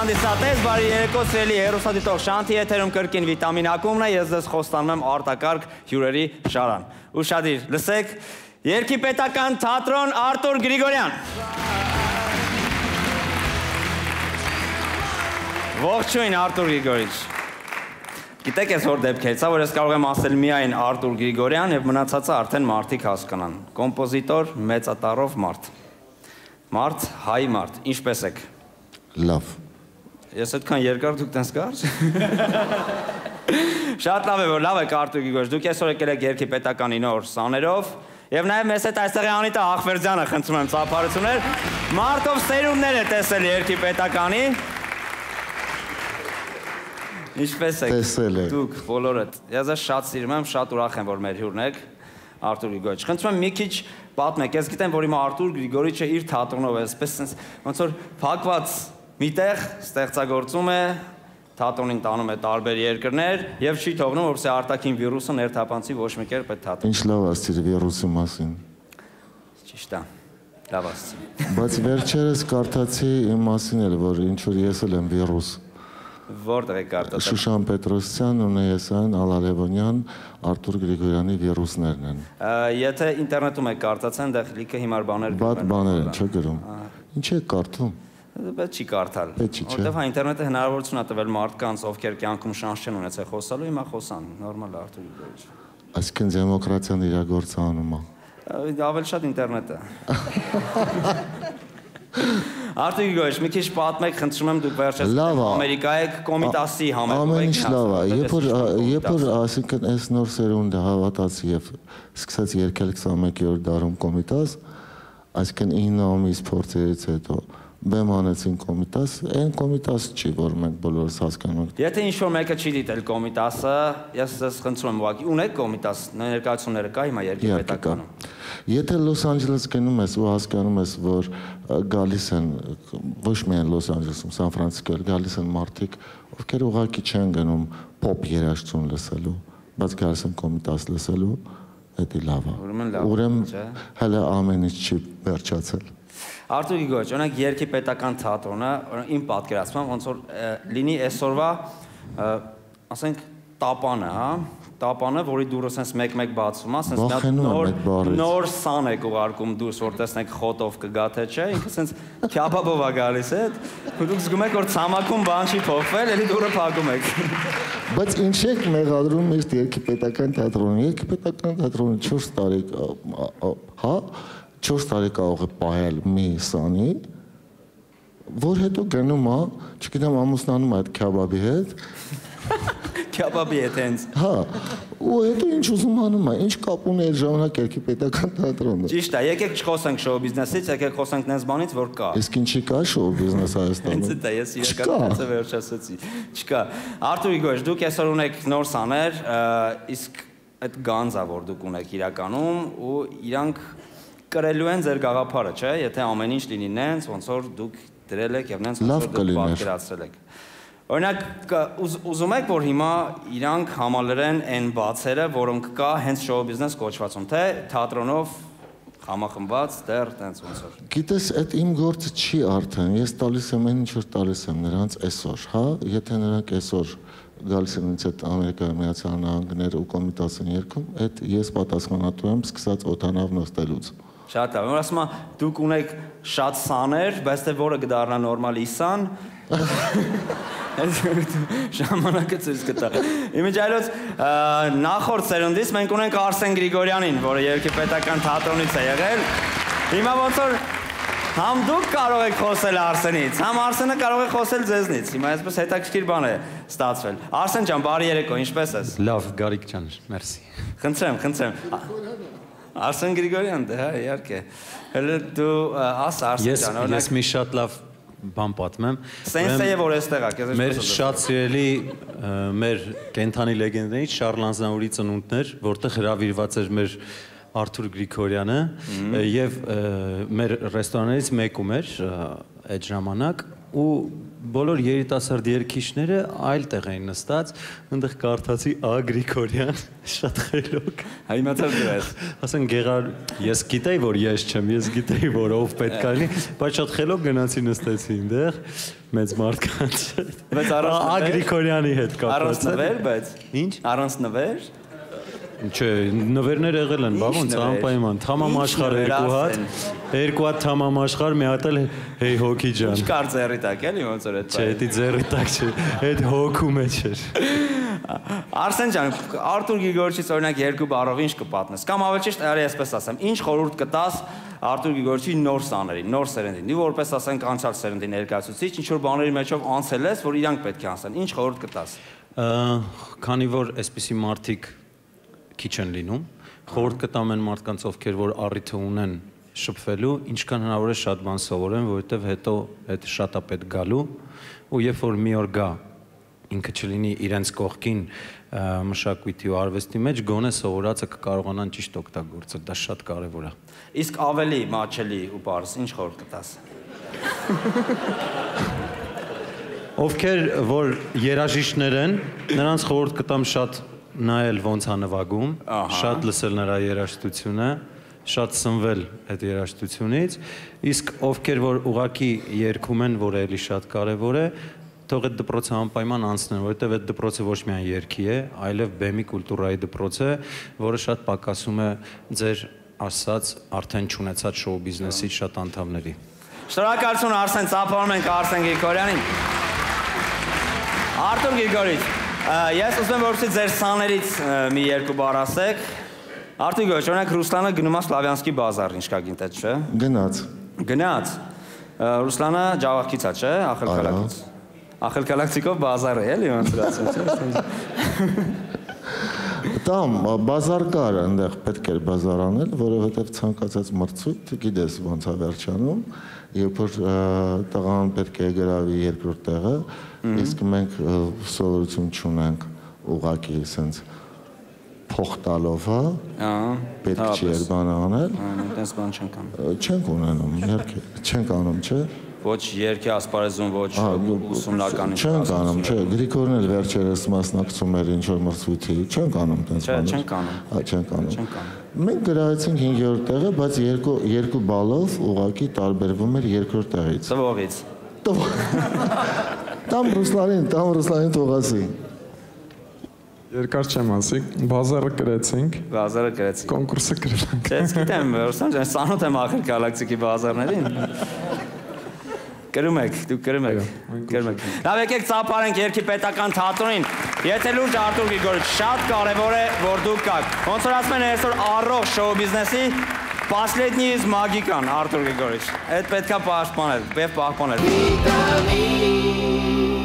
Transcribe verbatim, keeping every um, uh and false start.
հանդիսատես, բարի երեկո սիրելի հեռուստադիտող Շանթի եթերում կրկին վիտամին ակումբն է, ես ձեզ խոստանում եմ արտակարգ հյուրերի շարան։ Ուշադիր, լսեք, երգի պետական թատրոն Արտուր Գրիգորյան։ Ողջույն Արտուր Գրիգորիչ։ Գիտեք ես որ դեպքերից, որ ես կարող եմ ասել միայն Արտուր Գրիգորյան եւ մնացածը արդեն մարդիկ հասկանան։ Կոմպոզիտոր, մեծատառով մարդ։ Մարդ, հայ մարդ, ինչպես եք։ Լավ։ Ես այդքան երկար դուք տենց կարճ։ Շատ լավ է, որ լավ եք Արտուր Գրիգորիչ, դուք այսօր եկել եք երգի պետականի նոր սաներով եւ նաեւ մեզ հետ այստեղ է Անիտա Ախվերդյանը, խնդրում եմ ծափարություններ։ Մարտով սերունդներ է տեսել երգի պետականի։ Ինչպես եք։ Տեսել եք։ Դուք բոլորդ։ Ես ես շատ սիրում եմ, շատ ուրախ եմ, որ մեր հյուրն եք Արտուր Գրիգորիչ։ Խնդրում եմ մի քիչ պատմեք, ես գիտեմ, որ հիմա Արտուր Գրիգորիչը իր թատրոնով է, այսպես ոնց որ փակված միտեղ ստեղծագործում է, թատրոնին տանում է տարբեր երկրներ եւ չի թողնում, որպեսզի արտաքին վիրուսը ներթափանցի ոչ մի կերպ այդ թատրոնը։ Ինչ լավ ասցիր վիրուսի մասին։ Ճիշտ է։ Լավ ասցի։ Բայց վերջերս կարդացի իմ մասին էլ, որ ինչ որ ես էլ եմ վիրուս։ Որտեղ եք կարդացել։ Շուշան Պետրոսյան, Ունեյեսյան, Ալալևոնյան, Արտուր Գրիգորյանի վիրուսներն են։ Եթե ինտերնետում եք կարդացել, այնտեղ լիքը հիմար բաներ Բադ բաներ են, չէ՞ գրում։ Ինչ եք կարդում։ Պետք չի կարդալ։ Որտեղ հա ինտերնետը հնարավորություն է տվել մարդկանց, ովքեր կյանքում շանս չեն ունեցել խոսալու, հիմա խոսան, նորմալ է Արտուր Գրիգորիչ։ Այսինքն դեմոկրատիան իր գործը անում է։ Ավելի շատ ինտերնետը։ Արտուր Գրիգորիչ, մի քիչ պատմեք, խնդրում եմ դուք վերջերս Ամերիկա եք, Կոմիտասի համերգ եք։ Ամեն ինչ լավ է։ Երբ որ երբ որ ասինքն այս նոր սերունդը հավատաց եւ սկսեց երգել քսանմեկերորդ դարում Կոմիտաս, այսինքն ինը ամիս փորձերից հետո բեմ անեցին Կոմիտաս, այն Կոմիտաս չի, որ մենք բոլորս հասկանում ենք։ Եթե ինչ-որ մեկը չի դիտել Կոմիտասը, ես ձեզ խնդրում եմ ուղղակի ունեք Կոմիտաս, ներկայացումները կա հիմա երգի պետականում։ Եթե Լոս Անջելես գնում ես ու հասկանում ես, որ գալիս են ոչ միայն Լոս Անջելեսում, Սան Ֆրանցիսկոյում գալիս են մարդիկ, ովքեր ուղղակի չեն գնում փոփ երաժշտություն լսելու, բայց գալիս են Կոմիտաս լսելու, դա լավ է։ Ուրեմն հələ ամեն ինչ չի վերջացել։ Արտուր Գրիգորիչ, օրինակ երգի պետական թատրոնը, իմ պատկերացմամբ ոնց որ լինի այսօրվա, ասենք տապանը, հա, տապանը, որի դուրս sense մեկ-մեկ բացում է, sense նոր նոր սան եք ուղարկում դուրս, որ տեսնեք խոտով կգա թե չէ, ինքը sense քյաբաբով է գալիս է, դուք զգում եք որ ցամաքում բան չի փոխվել, էլի դուրը փակում եք։ Բայց ինչ եք մեղադրում միշտ երգի պետական թատրոնը, երգի պետական թատրոնը չորս տարի, հա, չորս տարի կարող է պահել մի սանի, որ հետո գնում է, չգիտեմ ամուսնանում է այդ քյաբաբի հետ։ Քյաբաբի հետ հենց։ Հա, ու հետո ինչ ուզում անում է, ինչ կապ ունի այդ ժամանակ երգի պետական թատրոնը։ Ճիշտ է, եկեք չխոսենք շոու բիզնեսից, եկեք խոսենք նենց բանից, որ կա։ Իսկ ինչի կա շոու բիզնես Հայաստանում։ Հենց դա ես իրականացը վերջացեցի։ Չկա։ Արտուր Գրիգորիչ, դուք այսօր ունեք նոր սաներ, իսկ այդ գանձա, որ դուք ունեք իրականում, ու իրանք կրելու են ձեր գաղափարը, չէ՞, եթե ամեն ինչ լինի նենց, ոնց որ դուք դրել եք եւ նենց ոնց որ դուք պատկերացրել եք։ Օրինակ ուզում եք, որ հիմա իրանք համալրեն այն բացերը, որոնք կա հենց շոու բիզնես կոչվածում, թե թատրոնով համախմբած դեռ տենց ոնց որ։ Գիտես, այդ իմ գործը չի արդեն, ես տալիս եմ այն ինչ որ տալիս եմ նրանց այսօր, հա, եթե նրանք այսօր գալիս են ինձ այդ Ամերիկայի Միացյալ Նահանգներ ու Կոմիտաս են երգում, այդ ես պատասխանատու եմ սկսած օդանավ նստելուց։ Շատ լավ, որ ասում եմ, դուք ունեք շատ սաներ, բայց թե որը կդառնա նորմալ իսան, ժամանակը ցույց կտա։ Իմիջիայլոց նախորդ սերունդից մենք ունենք Արսեն Գրիգորյանին, որը երգի պետական թատրոնից է եղել։ Հիմա ոնց որ համ դուք կարող եք խոսել Արսենից, համ Արսենը կարող է խոսել ձեզնից։ Հիմա այսպես հետաքրքիր բան է ստացվել։ Արսեն ջան, բարի երեկո, ինչպե՞ս ես։ Լավ, Գարիկ ջան, մերսի։ Խնդրեմ, խնդրեմ։ Արսեն Գրիգորյան, դե հա, իհարկե։ Հələ դու աս Արսեն ջան, օրինակ ես մի շատ լավ բան պատմեմ։ Սենսե է որ էստեղ է, քեզ մեր շատ սիրելի մեր կենթանի լեգենդներից Շարլ Անզանուրի ծնունդներ, որտեղ հրավիրված էր մեր Արտուր Գրիգորյանը եւ մեր ռեստորաներից մեկում էր այդ ժամանակ ու բոլոր երիտասարդ երգիչները այլ տեղ էին նստած, այնտեղ կարդացի Ա Գրիգորյան, շատ խելոք։ Հիմա դրես։ Ասեն Գեղար, ես գիտեի, որ ես չեմ, ես գիտեի, որ ով պետք է լինի, բայց շատ խելոք գնացի նստեցի այնտեղ, մեծ մարդկանց։ Բայց առանց Ա Գրիգորյանի հետ կապված։ Առանց նվեր, բայց Ինչ։ Առանց նվեր։ Չէ, նվերներ եղել են, բաղոնց անպայման, թամամաշխար երկու հատ, երկու հատ թամամաշխար, մի հատ էլ հեյ հոգի ջան։ Չկար ձեռի տակ էլի ոնց որ այդ։ Չէ, դա ձեռի տակ չէ, այդ հոգու մեջ էր։ Արսեն ջան, Արտուր Գրիգորյչից օրինակ երկու բառով ինչ կպատնես։ Կամ ավելի ճիշտ, արի այսպես ասեմ, ինչ խորհուրդ կտաս Արտուր Գրիգորյչի նոր սաներին, նոր սերնդին։ Դու որպես ասենք անցյալ սերնդի ներկայացուցիչ, ինչ որ բաների մեջով անցել ես, որ իրանք պետք է անցնեն։ Ինչ խորհուրդ կտաս։ Քանի որ այսպիսի մարդիկ քիչ են լինում, խորհուրդ կտամ այն մարդկանց, ովքեր որ առիթը ունեն շփվելու, ինչքան հնարավոր է շատ բան սովորեն, որովհետև հետո այդ շատ է պետք գալու, ու երբ որ մի օր գա, ինքը չլինի իրենց կողքին մշակույթի ու արվեստի մեջ, գոնե սովորածը կկարողանան ճիշտ օգտագործել, դա շատ կարևոր է։ Իսկ ավելի մաչելի ու պարզ, ինչ խորհուրդ կտաս։ Ովքեր որ երաժիշտներ են, նրանց խորհուրդ կտամ շատ նայել ոնց է նվագում, շատ լսել նրա երաժշտությունը, շատ սնվել այդ երաժշտությունից, իսկ ովքեր որ ուղղակի երգում են, որը էլի շատ կարևոր է, թող այդ դպրոցը անպայման անցնեն, որովհետև այդ դպրոցը ոչ միայն երգի է, այլև բեմի կուլտուրայի դպրոց է, որը շատ պակասում է ձեր ասած արդեն չունեցած շոու բիզնեսի շատ անդամների։ Շնորհակալություն Արսեն, ծափարում ենք Արսեն Գրիգորյանին։ Արտուր Գրիգորյչ, ես ուզում եմ որպեսզի ձեր սաներից մի երկու բառ ասեք։ Արտուր Գրիգորյչ, օրինակ Ռուսլանը գնում է Սլավյանսկի բազար, ինչ կա գինտետ, չէ։ Գնաց։ Գնաց։ Ռուսլանը Ջավախից է, չէ, Ախելքալակից։ Ախելքալակցիկով բազար է, էլի ոնց ասում։ Տամ բազար կար, այնտեղ պետք էր բազար անել, որովհետև ցանկացած մրցույթ, գիտես ոնց է վերջանում, երբ որ տղան պետք է գրավի երկրորդ տեղը, իսկ մենք սովորություն չունենք ուղղակի sense փող տալով, հա, պետք չի էր բան անել։ Այդպես բան չենք անում։ Չենք ունենում, իհարկե, չենք անում, չէ։ Ոչ երկի ասպարեզում, ոչ ուսումնական։ Չենք անում, չէ, Գրիգորն էլ վերջերս մասնակցում էր ինչ-որ մրցույթի, չենք անում տենց բաներ։ Չենք անում։ Հա, չենք անում։ Չենք անում։ Մենք գրացինք հինգերորդ տեղը, բայց երկու երկու բալով ուղղակի տարբերվում էր երկրորդ տեղից։ Տվողից։ Տամ Ռուսլանին, տամ Ռուսլանին թողասի։ Երկար չեմ ասի, բազարը գրեցինք։ Բազարը գրեցինք։ Կոնկուրսը գրեցինք։ Ես գիտեմ, Ռուսան ջան, սանոթ եմ ախր գալակտիկի բազարներին։ Գրում եք, դուք գրում եք, գրում եք։ Լավ, եկեք ծափարենք երկի պետական թատրոնին։ Եթե լուրջ Արտուր Գրիգորյչ, շատ կարևոր է, որ դուք կաք։ Ոնց որ ասում են այսօր առողջ շոու բիզնեսի последний из магикан Արտուր Գրիգորյչ։ Այդ պետքա պաշտպանել, բև պահպանել։